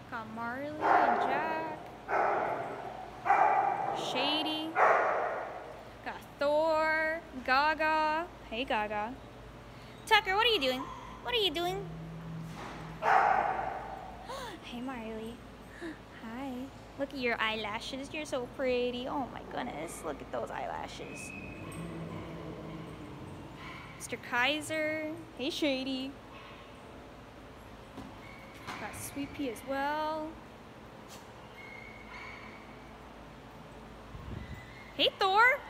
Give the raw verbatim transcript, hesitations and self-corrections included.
Got Marley and Jack. Shady. Got Thor. Gaga. Hey, Gaga. Tucker, what are you doing? What are you doing? Hey, Marley. Hi. Look at your eyelashes. You're so pretty. Oh my goodness. Look at those eyelashes. Mister Kaiser. Hey, Shady. Got Sweet Pea as well. Hey, Thor.